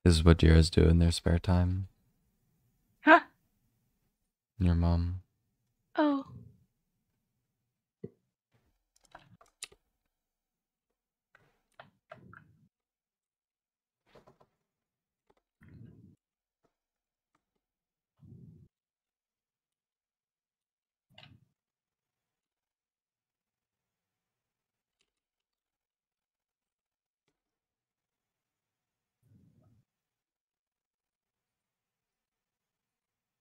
This is what Jiras do in their spare time. Huh. Your mom.